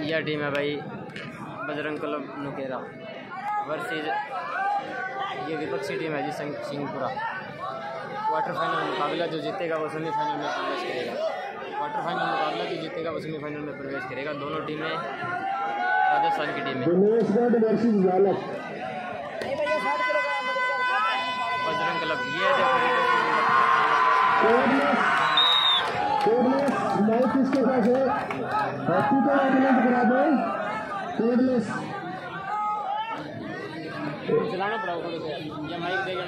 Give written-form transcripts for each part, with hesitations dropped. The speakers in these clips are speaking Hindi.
यह टीम है भाई बजरंग क्लब नुकेरा वर्सेज ये विपक्षी टीम है जी सिंहपुरा। क्वार्टर फाइनल मुकाबला जो जीतेगा वो सेमीफाइनल में प्रवेश करेगा। क्वार्टर फाइनल मुकाबला जो जीतेगा वो सेमीफाइनल में प्रवेश करेगा। दोनों टीमें राजस्थान की टीम है। बजरंग क्लब ये चलाना पड़ा थोड़े से या माइक देगा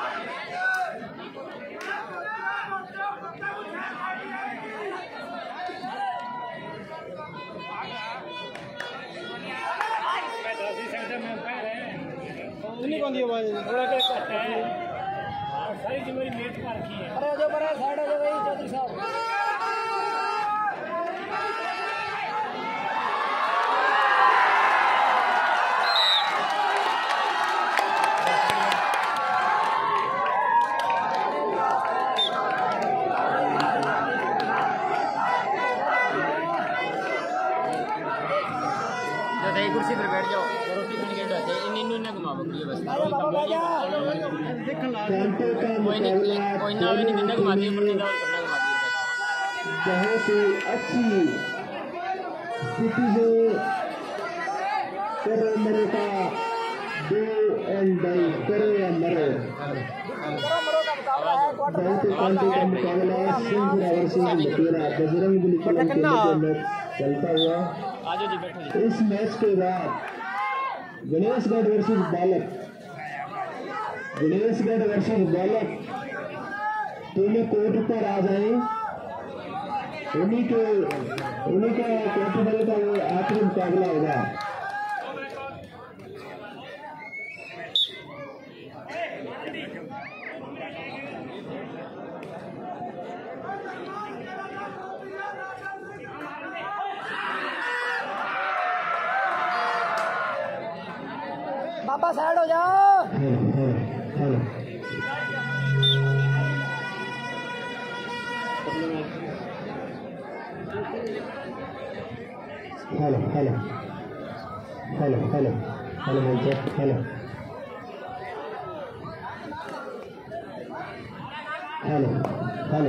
नहीं कौन दिया भाई थोड़ा क्या करता है सारी जिम्मेदारी मेट का रखी है। अरे जो बड़ा साइड हो जाए भाई चौधरी साहब। कुर्सी पर बैठ जाओ रोटी खाने के बैठे इन घुमा बकरी बस कोई ना भी नहीं घुमाती है बहुत ही अच्छी स्थिति में करो मरे का डू एंड डाई करो या मरो। बहुत ही कांटे का मुकाबला सिंहपुरा वर्सेस नुकेरा बजरंग क्लब चलता हुआ। इस मैच के बाद गणेशगढ़ वर्सेस बालक दोनों कोर्ट पर आ जाए। उन्हीं का कोर्ट बल का वो आखिरी मुकाबला होगा। पापा साइड हो जाओ। Hello hello hello hello hello hello hello hello hello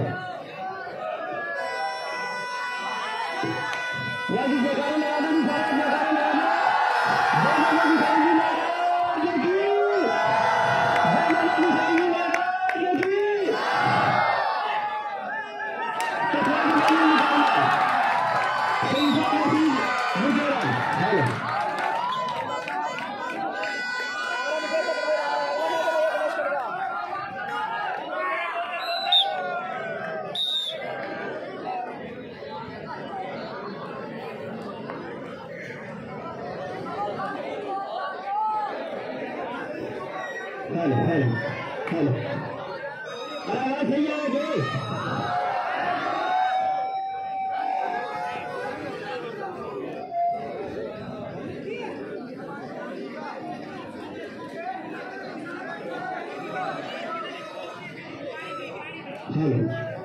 hello hello hello आवाज सही आ गई। हेलो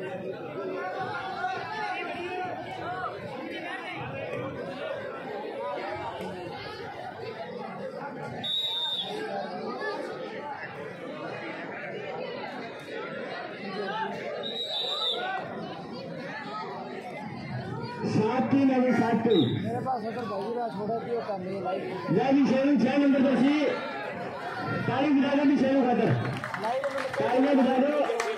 मेरे पास अगर भाई छोड़ा तो काम नहीं लाइव जी शेरू 6 नंबर दर्शी ताली बजा दो शेरू खातर तालियां बजा दो।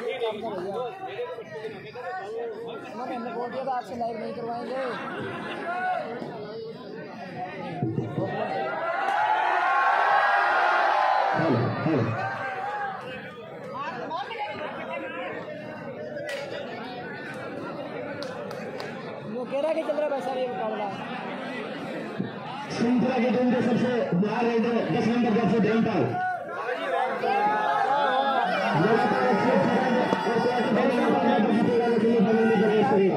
हमने बोल दिया था आपसे लाइव नहीं करवाएंगे। हेलो हेलो नुकेरा के चल रहा है वैसा ये मुकाबला। सिंहपुरा के टीम के सबसे बाहर रेडर 10 नंबर जर्सी ढेंटाल लगातार अच्छी और क्वार्टर फाइनल मुकाबला पर जीतेगा वो सेमीफाइनल में प्रवेश करेगा।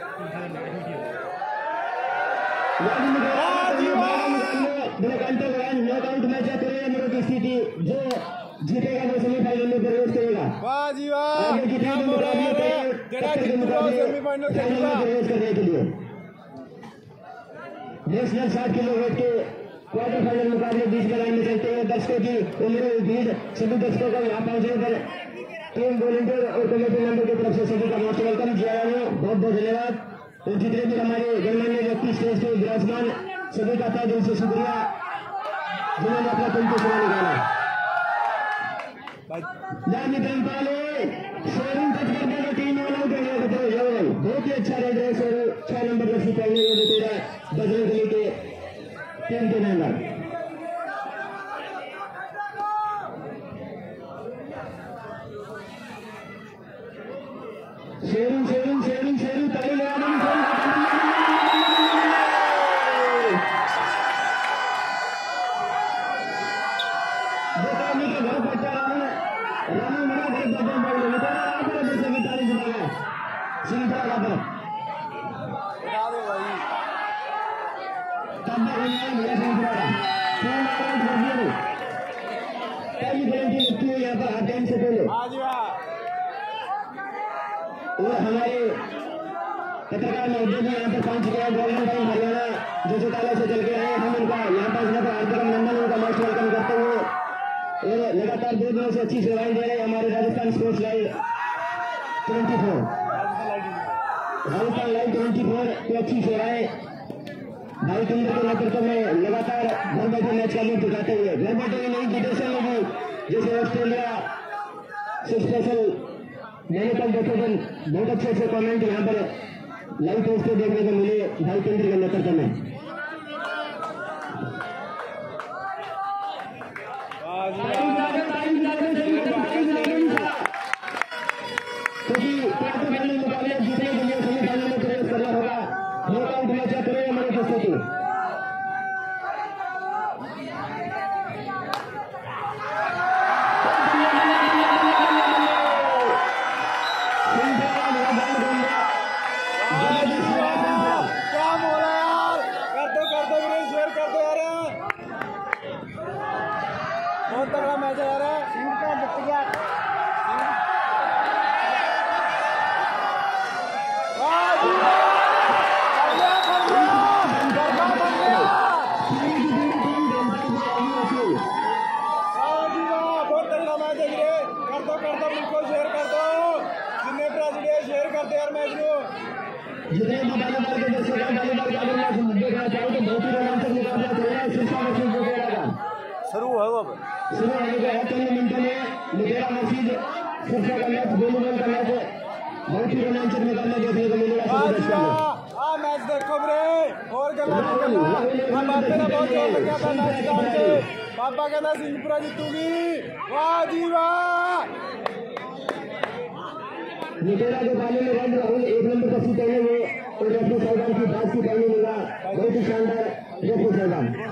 घंटे नॉकआउट मैच करेगा मेरे की स्थिति जो जीतेगा वो सेमीफाइनल में प्रवेश करेगा। वाह जी वाह, आगे की टीम मुकाबले सेमीफाइनल में प्रवेश करने के लिए नेशनल 60 किलो वेट के क्वार्टर फाइनल मुकाबले 20 के लाइन में चलते हैं। दर्शकों की उम्र भीड़, सभी दर्शकों को यहाँ पहुंचने पर टीम वॉलंटियर और कमेटी मेंबर की तरफ से सभी का मोस्ट वेलकम। बहुत बहुत धन्यवाद। और जितने भी हमारे गणमान्य व्यक्ति स्टेज पे विराजमान सभी का तहे दिल से शुक्रिया जिन्होंने अपना कीमती समय निकाला। बहुत ही अच्छा रेड रेस और 6 नंबर रस्सी पहले बजरंग दल के टीम के मेंबर शेरू पहले और हमारे पत्रकार महोदय भी यहाँ पर पहुंच गए। गोल्डन टाइम हरियाणा जो चौटाला से चल के आए, हम उनका यहाँ पर हार्दिक अभिनंदन, उनका मोस्ट वेलकम करते हुए और लगातार 2 दिनों से अच्छी सेवाएं दे रहे हमारे राजस्थान स्पोर्ट्स लाइव 24 की अच्छी सेवाएं भाई चंद्र के नेतृत्व में लगातार घर बैठे मैच का लुत्फ उठाते हुए घर बैठे नहीं विदेशों में भी जैसे ऑस्ट्रेलिया से स्पेशल मेडिकल डॉक्टर बहुत अच्छे कमेंट यहाँ पर लाइव टेस्ट पे देखने को मिले भाई केंद्र के नेतृत्व में। क्योंकि क्वार्टर फाइनल मुकाबले जीतने के लिए सेमीफाइनल में प्रवेश करना होगा। नॉकआउट मैच करेगा हमारी प्रस्तुति। बहुत तगड़ा मैच है यार, सिंह का जीत गया। बहुत तगड़ा मैच है रे, कर दो बिल्कुल शेयर कर दो, जितने प्रेसिडेंट शेयर करते यार मैच को। जितने भी वॉलीबॉल के दर्शक हैं, वॉलीबॉल का अगर मैच देखना चाहो तो बहुत ही रोमांचक मुकाबला चल रहा है। शीर्षा मशीन जो शुरू होगा अब, शुरू होने के 4 मिनटों में मुकेरा मस्जिद शीर्षा का मैच, वॉलीबॉल का मैच बहुत ही रोमांचक मुकाबला देखने को मिलेगा। मैच देखो रे, और गला बहुत जोर लग गया था मैच का। पापा कहना सिंहपुरा जीतूगी। वाह जी वाह। मुकेरा के पाले में रन राहुल 1 नंबर का सीट पहने हुए और रेफरी साहब की बात की पहले मिला। बहुत ही शानदार रेफरी साहब।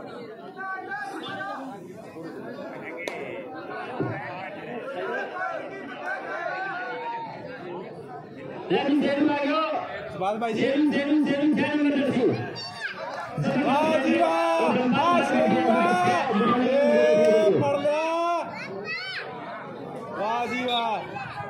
सुभाष भाई जी, वाह जी वाह, पढ़ लिया, वाह जी वाह।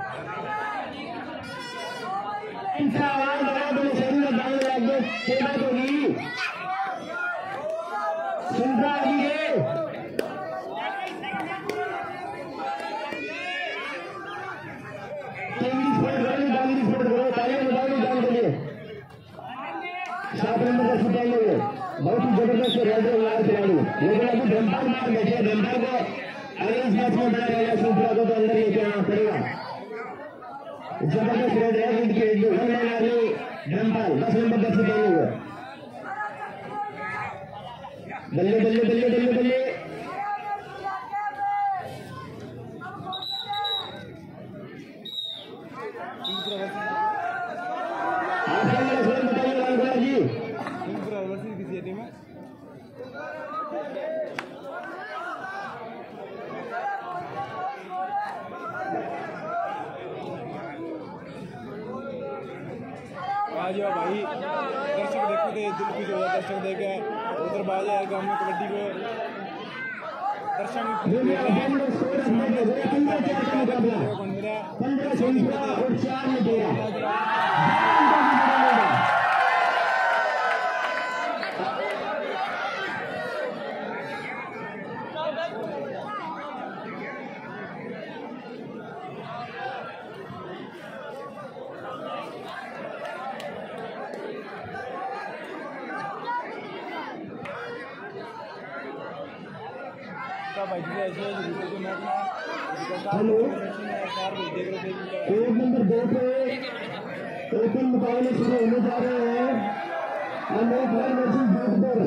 बहुत ही जबरदस्त खिलाड़ी, लेकिन अभी धमपाल मार बैठे। धमपाल को अगर इस मैच में बड़ा रहेगा सिंहपुरा को तो अंदर लेके आना पड़ेगा। जबरदस्त रेड रेड के धमपाल 10 नंबर का सीट पहने हुए। बल्ले बल्ले बल्ले बल्ले बल्ले आज भाई दर्शक देखो थे, दिल खुश हो जाए दर्शक देखे। उधर बाजा है गाँव में कबड्डी को। स्कोर 15-4 का मुकाबला, 15 सिंहपुरा और 4 लुटेरा। हेलो, कोड नंबर 2 पे ओपन मुकाबले शुरू होने जा रहे हैं। Anokhgarh versus Jodhpur,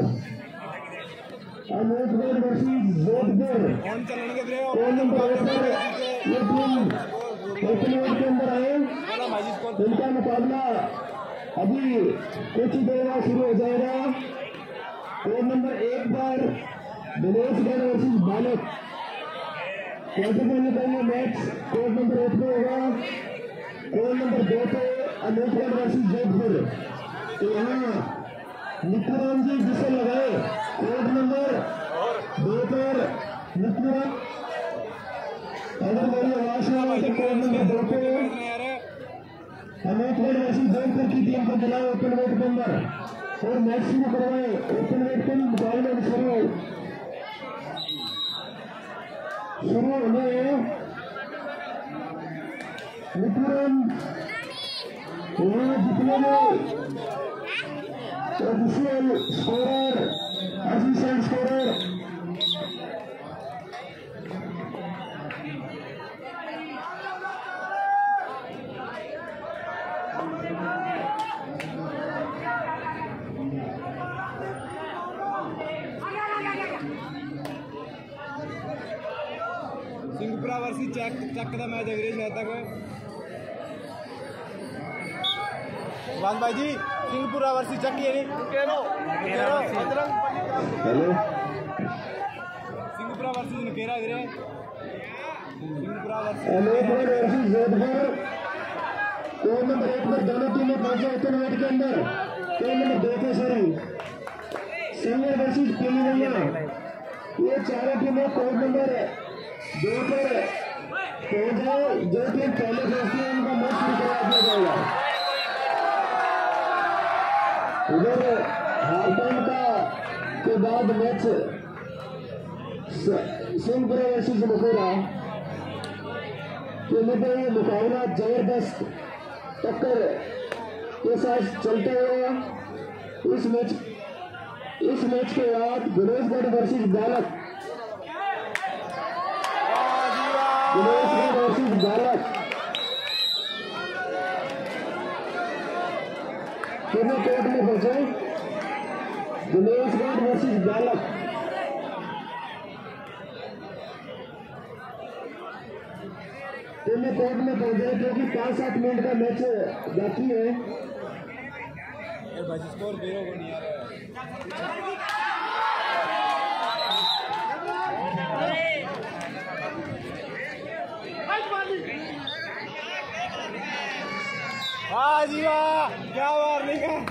Anokhgarh versus Jodhpur. Code number 1 पर ये टीम ओपन वेट के अंदर आए। इनका मुकाबला अभी कुछ ही देर बाद शुरू हो जाएगा। कोड नंबर 1 पर Dineshgarh versus Balak, quarter final का ये मैच कोड नंबर 1 पे होगा। कोड नंबर 2 पे अनोखगढ़ वर्सेस जोधपुर। तो यहाँ निकुराम जी जिसे लगाए कोड नंबर 2 पर निकुराम, अगर मेरी आवाज में आए तो कोड नंबर 2 पे अनोखगढ़ वर्सेस जोधपुर की टीम को बुलाए ओपन वेट के अंदर और मैच शुरू करवाए। ओपन वेट के मुकाबले शुरू होने निपुरम जितने में official scorer, assistant scorer Singhpura versus Chak का मैच अगले शायद तक भाई जी। सिंहपुरा वर्सी चक यानी सिंहपुरा वर्सी नकेरा गिरे। सिंहपुरा वर्सी जोधपुर। कोड नंबर 1 पर दोनों टीमें पहुंचे ओपन वेट के अंदर। कोड नंबर 2 पे सीनियर वर्सेस पीलीभैया। ये चारों टीमें कोड नंबर 2 पर पहुंच जाए। जो टीम पहले पहुंचती है उनका मैच शुरू करा दिया जाएगा। उधर हाफ टाइम का के बाद मैच सिंहपुरा वर्सेस मकोरा के लिए ये मुकाबला जबरदस्त टक्कर के साथ चलता हुआ। इस मैच के बाद दिनेशगढ़ वर्सेस बालक, दिनेशगढ़ वर्सेस बालक तीनों कोर्ट में पहुंचे। दिनेशगढ़ वर्सेस बालक तीनों कोर्ट में पहुंचे क्योंकि 5-7 मिनट का मैच बाकी है। स्कोर 0 को नहीं आ रहा है। वाह जी वाह, क्या वार्निंग है।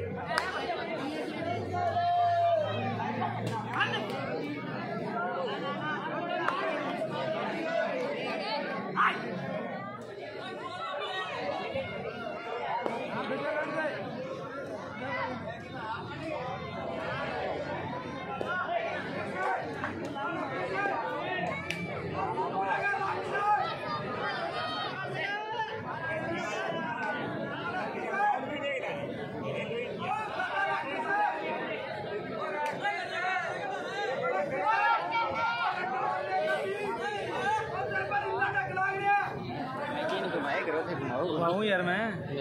घुमाऊँ यार मैं।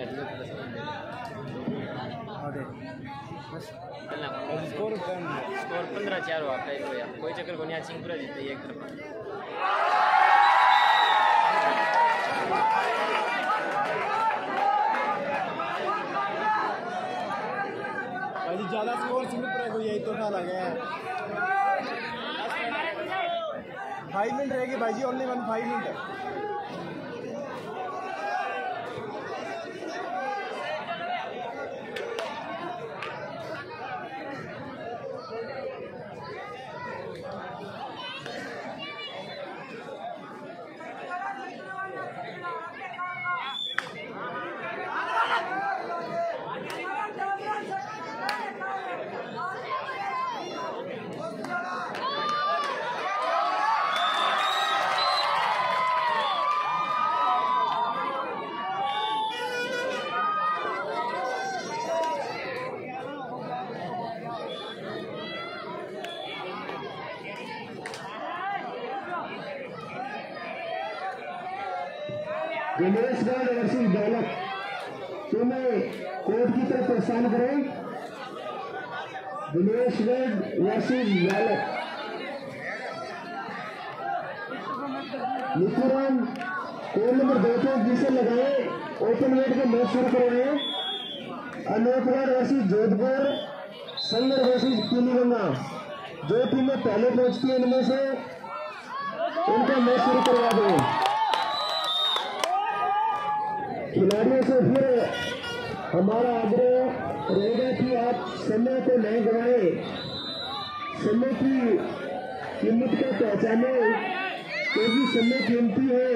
स्कोर 15-4 हुआ। कोई चक्कर को नहीं। आज सिंहपुरा जीते एक तरफ। ज्यादा स्कोर सिंहपुरा को यही तो ख्याल आ गया। 5 मिनट रहेगी भाई जी, only 5 minute. Dineshgarh versus Balak, तुम्हें कोर्ट की तरफ प्रस्थान करें। दिनेशगढ़ वर्सेस बालक, निकुराम कोड नंबर 2 पे जिसे लगाए ओपन वेट के मैच शुरू करवाए। अनोखगढ़ वर्सेस जोधपुर, संगर वर्सेस पीलीगंगा, जो टीमें पहले पहुंचती है इनमें से उनका मैच शुरू करवा दो। खिलाड़ियों से फिर हमारा आग्रह रहेगा कि आप समय को नहीं गवाएं, समय की कीमत को पहचाने, क्योंकि समय कीमती है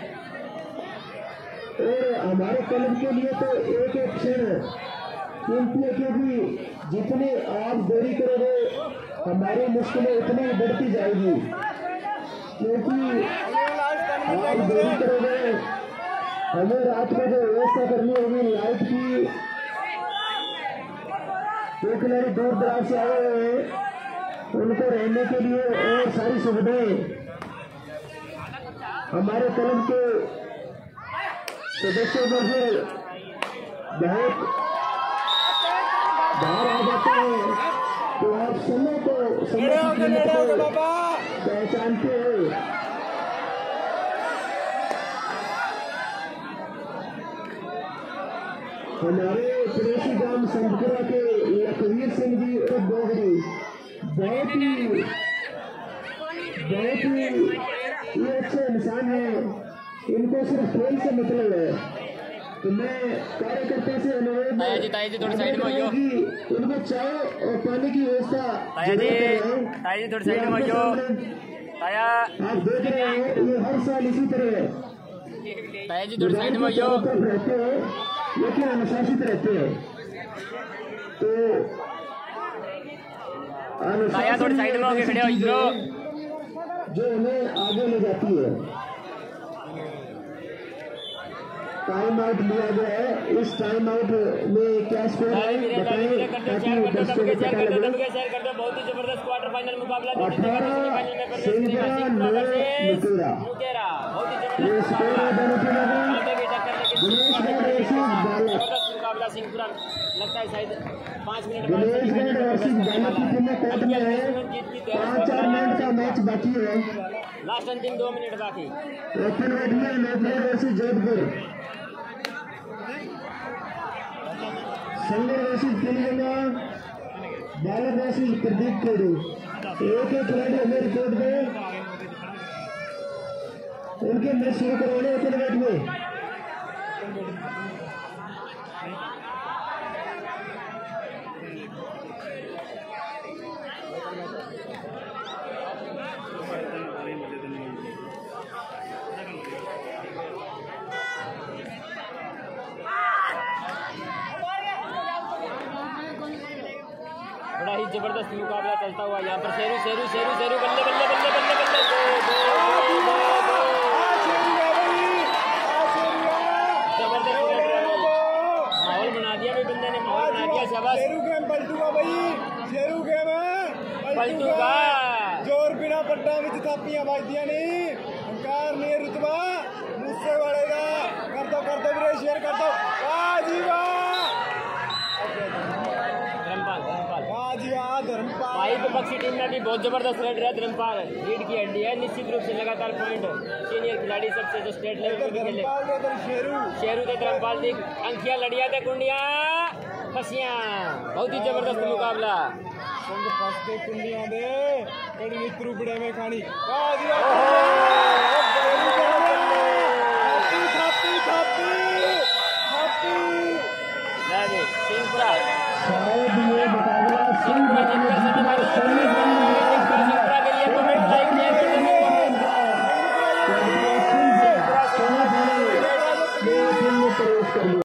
और हमारे क्लब के लिए तो एक एक क्षण कीमती है, क्योंकि जितनी आप देरी करोगे हमारी मुश्किलें उतनी बढ़ती जाएगी, क्योंकि आप देरी करोगे हमें रात को जो व्यवस्था करनी होगी लाइट की, जो खिलाड़ी दूर दराज से आए हुए हैं उनको रहने के लिए और सारी सुविधाएं हमारे क्लब के सदस्यों पर से बहुत बाहर आ जाते हैं। तो आप समय को पहचानते हैं। हमारे पड़ोसी गांव संतपुरा के लखवीर सिंह जी और डोगरी बहुत ही ये अच्छे इंसान है, इनको सिर्फ खेल से मतलब है। तो मैं कार्यकर्ता से अनुरोध थोड़ी साइड में होइयो, उनको चाय और पानी की व्यवस्था थोड़ी साइड में होइयो। आप देख रहे हैं ये हर साल इसी तरह है, थोड़ी साइड में होइयो, रहते हैं लेकिन अनुशासित रहते हैं। तो थोड़ी साइड में होके खड़े हो इधरो, जो उन्हें आगे ले जाती है। टाइम आउट लिया गया है, इस टाइम आउट में क्या स्कोर है बताएं ताकि दर्शकों को पता लगे। बहुत ही जबरदस्त क्वार्टर फाइनल मुकाबला 18 सिंगरा 9 मुकेरा, ये स्कोर है दोनों टीमों का। दिनेशगढ़ वर्सेस बालक, मुकाबला सिंहपुरा लगता है शायद 5 मिनट दिनेशगढ़ वर्सेस बालक की टीमें कोर्ट में है। 5-4 मिनट का मैच बाकी है, लास्ट अंतिम 2 मिनट बाकी। ओपन वेट में Anokhgarh versus Jodhpur, Sangar versus Peeliganga, Balak versus Pradeep कोडू। एक खिलाड़ी हमें रिपोर्ट में उनके मैच शुरू करवाने ओपन वेट में। बड़ा ही जबरदस्त मुकाबला चलता हुआ यहाँ पर शेरू शेरू शेरू शेरू बल्ले बल्ले बल्ले बल्ले बल्ले जबरदस्त माहौल बना दिया भाई, बंदे ने माहौल बना दिया। शाबाश शेरू गेम पलटूगा भाई, शेरू गेम है पलटूगा, जोर बिना पट्टा विच थापियां बजदियां नहीं, हंकार नहीं रुतबा मुझसे बढ़ेगा। कर दो वीरे, शेयर कर दो। वाह जी वाह, वाह जी वाह धर्मपाल भाई विपक्षी टीम में भी बहुत जबरदस्त रेड रहा। धर्मपाल लीड की हड्डी है, निश्चित रूप से लगातार पॉइंट सीनियर खिलाड़ी सबसे जो स्टेट लेवल पर भी खेले। शेरू थे धर्मपाल दी अंकिया लड़िया थे कुंडिया फसियां, बहुत ही जबरदस्त मुकाबला। संग फस के कुंडियां दे कड़ी मित्रू बड़े में खानी। वाह जी वाह, सिंहपुरा शायद ये मुकाबला सिंह